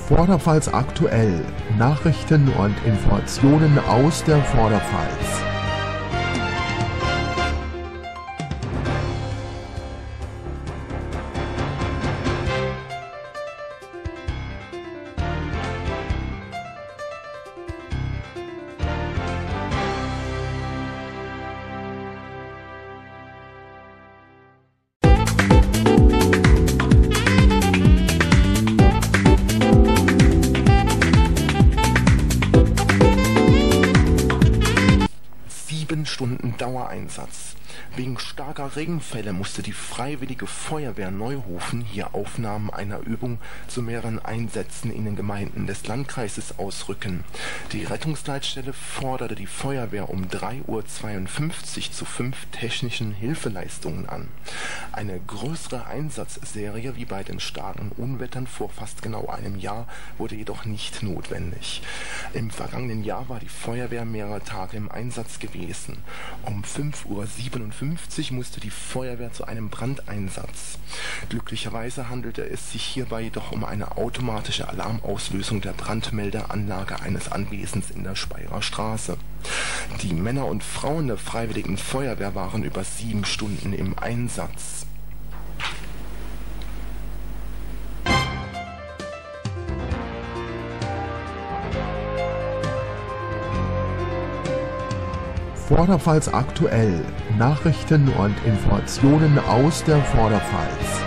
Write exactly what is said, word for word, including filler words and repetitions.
Vorderpfalz aktuell. Nachrichten und Informationen aus der Vorderpfalz. Sieben Stunden Dauereinsatz. Wegen starker Regenfälle musste die Freiwillige Feuerwehr Neuhofen hier Aufnahmen einer Übung zu mehreren Einsätzen in den Gemeinden des Landkreises ausrücken. Die Rettungsleitstelle forderte die Feuerwehr um drei Uhr zweiundfünfzig zu fünf technischen Hilfeleistungen an. Eine größere Einsatzserie wie bei den starken Unwettern vor fast genau einem Jahr wurde jedoch nicht notwendig. Im vergangenen Jahr war die Feuerwehr mehrere Tage im Einsatz gewesen. Um fünf Uhr siebenundfünfzig musste die Feuerwehr zu einem Brandeinsatz. Glücklicherweise handelte es sich hierbei jedoch um eine automatische Alarmauslösung der Brandmeldeanlage eines Anwesens in der Speyerer Straße. Die Männer und Frauen der Freiwilligen Feuerwehr waren über sieben Stunden im Einsatz. Vorderpfalz aktuell. Nachrichten und Informationen aus der Vorderpfalz.